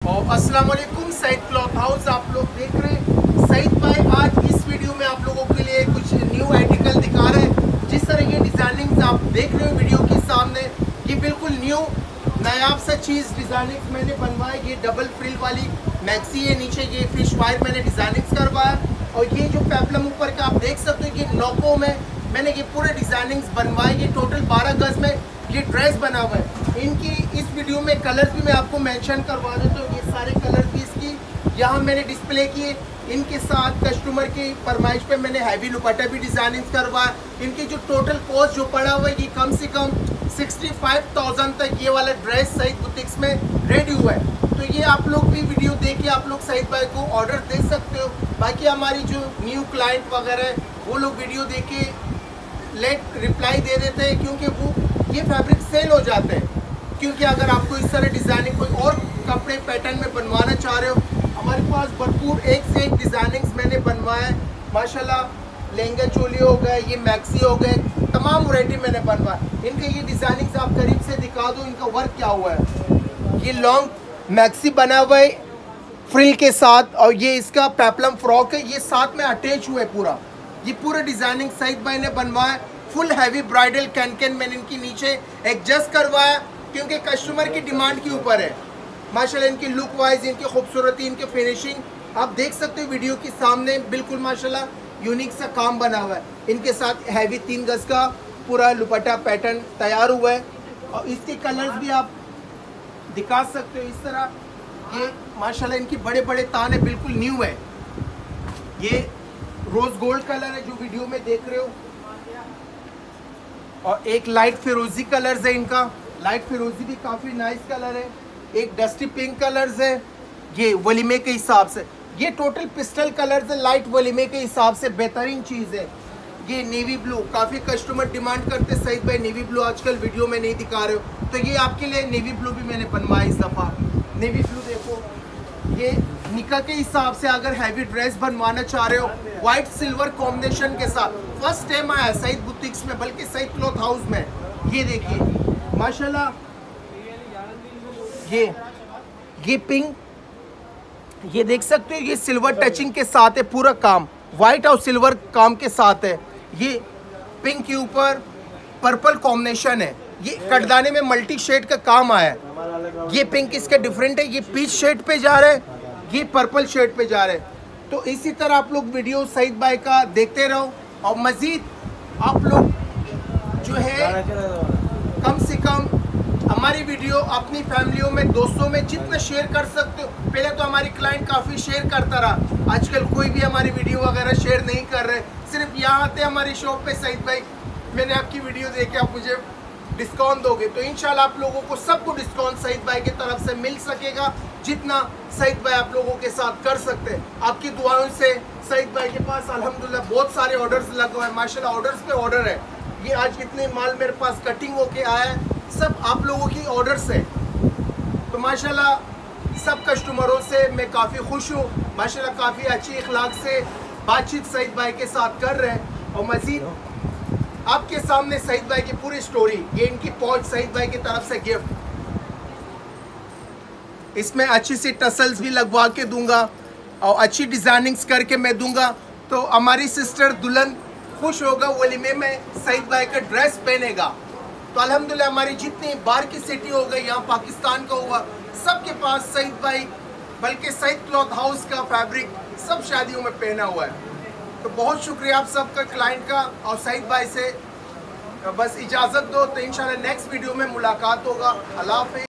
और अस्सलाम वालेकुम, सईद क्लॉथ हाउस आप लोग देख रहे हैं। सईद भाई आज इस वीडियो में आप लोगों के लिए कुछ न्यू आर्टिकल दिखा रहे हैं। जिस तरह ये डिजाइनिंग आप देख रहे हो वीडियो के सामने, ये बिल्कुल न्यू नायाब सा चीज़ डिजाइनिंग मैंने बनवाया। ये डबल फ्रिल वाली मैक्सी है, नीचे ये फिश वायर मैंने डिजाइनिंग करवाया। और ये जो पेपलम ऊपर का आप देख सकते हो, ये नौकों में मैंने ये पूरे डिजाइनिंग बनवाए। ये टोटल 12 गज में ये ड्रेस बना हुआ है। इनकी इस वीडियो में कलर्स भी मैं आपको मेंशन करवा देता हूँ। ये सारे कलर भी इसकी यहाँ मैंने डिस्प्ले किए। इनके साथ कस्टमर की फरमाइश पे मैंने हैवी दुपट्टा भी डिजाइनिंग करवाया। इनकी जो टोटल कॉस्ट जो पड़ा हुआ है, ये कम से कम 65,000 तक ये वाला ड्रेस सईद बुटीक्स में रेडी हुआ है। तो ये आप लोग भी वीडियो देख के आप लोग सईद भाई को ऑर्डर दे सकते हो। बाकी हमारी जो न्यू क्लाइंट वगैरह है वो लोग वीडियो देख के लेट रिप्लाई दे देते हैं, क्योंकि वो ये फैब्रिक सेल हो जाते हैं। क्योंकि अगर आपको इस तरह डिज़ाइनिंग कोई और कपड़े पैटर्न में बनवाना चाह रहे हो, हमारे पास भरपूर एक से एक डिज़ाइनिंग्स मैंने बनवाया है माशाल्लाह। लहंगा चोली हो गए, ये मैक्सी हो गए, तमाम वैरायटी मैंने बनवाया। इनके ये डिज़ाइनिंग्स आप करीब से दिखा दो, इनका वर्क क्या हुआ है। ये लॉन्ग मैक्सी बना हुआ है फ्रिल के साथ, और ये इसका पेपलम फ्रॉक है, ये साथ में अटैच हुआ है पूरा। ये पूरा डिज़ाइनिंग सईद भाई ने बनवाया। फुल हैवी ब्राइडल कैन मैंने इनकी नीचे एडजस्ट करवाया, क्योंकि कस्टमर की डिमांड के ऊपर है। माशाल्लाह इनकी लुक वाइज, इनकी खूबसूरती, इनकी फिनिशिंग आप देख सकते हो वीडियो के सामने। बिल्कुल माशाल्लाह यूनिक सा काम बना हुआ है। इनके साथ हैवी 3 गज का पूरा दुपट्टा पैटर्न तैयार हुआ है। और इसके कलर्स भी आप दिखा सकते हो इस तरह। ये माशाल्लाह इनकी बड़े बड़े तान है, बिल्कुल न्यू है। ये रोज गोल्ड कलर है जो वीडियो में देख रहे हो, और एक लाइट फिरोजी कलर्स है इनका। लाइट फिरोजी भी काफ़ी नाइस कलर है। एक डस्टी पिंक कलर्स है, ये वलीमे के हिसाब से। ये टोटल पिस्टल कलर्स है, लाइट वलीमे के हिसाब से बेहतरीन चीज़ है। ये नेवी ब्लू, काफ़ी कस्टमर डिमांड करते हैं सईद भाई नेवी ब्लू आजकल वीडियो में नहीं दिखा रहे हो, तो ये आपके लिए नेवी ब्लू भी मैंने बनवाया इस दफ़ा। नेवी ब्लू देखो, ये निका के हिसाब से अगर हैवी ड्रेस बनवाना चाह रहे हो वाइट सिल्वर कॉम्बिनेशन के साथ, फर्स्ट टाइम आया सईद बुटीक्स में, बल्कि सईद क्लॉथ हाउस में। ये देखिए माशाल्लाह, ये पिंक, ये देख सकते हो, ये सिल्वर टचिंग के साथ है पूरा काम, वाइट और सिल्वर काम के साथ है। ये पिंक के ऊपर पर्पल कॉम्बिनेशन है। ये कटदाने में मल्टी शेड का काम आया है। ये पिंक इसका डिफरेंट है, ये पीच शेड पे जा रहा है, ये पर्पल शेड पे जा रहा है। तो इसी तरह आप लोग वीडियो सईद भाई का देखते रहो। और मज़ीद आप लोग जो है कम से कम हमारी वीडियो अपनी फैमिलियों में, दोस्तों में जितना शेयर कर सकते हो। पहले तो हमारी क्लाइंट काफ़ी शेयर करता रहा, आजकल कोई भी हमारी वीडियो वगैरह शेयर नहीं कर रहे। सिर्फ यहाँ आते हमारी शॉप पे, सईद भाई मैंने आपकी वीडियो देखे, आप मुझे डिस्काउंट दोगे, तो इंशाल्लाह आप लोगों को सबको डिस्काउंट सईद भाई की तरफ से मिल सकेगा, जितना सईद भाई आप लोगों के साथ कर सकते हैं। आपकी दुआओं से सईद भाई के पास अल्हम्दुलिल्लाह बहुत सारे ऑर्डर्स लगे हुए हैं माशाल्लाह, ऑर्डर्स पे ऑर्डर है। ये आज कितने माल मेरे पास कटिंग होके आया है, सब आप लोगों की ऑर्डर्स है। तो माशाल्लाह सब कस्टमरों से मैं काफ़ी खुश हूँ। माशाल्लाह काफ़ी अच्छी इखलाक से बातचीत सईद भाई के साथ कर रहे हैं। और मज़ीद आपके सामने सईद भाई की पूरी स्टोरी, ये इनकी पहुंच सईद भाई की तरफ से गिफ्ट। इसमें अच्छी सी टसल्स भी लगवा के दूंगा और अच्छी डिजाइनिंग्स करके मैं दूंगा, तो हमारी सिस्टर दुल्हन खुश होगा, वलीमे में सईद भाई का ड्रेस पहनेगा। तो अल्हम्दुलिल्लाह हमारी जितनी बाहर की सिटी हो गई, यहाँ पाकिस्तान का हुआ, सबके पास सईद भाई, बल्कि सईद क्लॉथ हाउस का फैब्रिक सब शादियों में पहना हुआ है। तो बहुत शुक्रिया आप सबका क्लाइंट का। और सईद भाई से बस इजाज़त दो, तो इंशाल्लाह नेक्स्ट वीडियो में मुलाकात होगा। अल्लाह हाफ़िज़।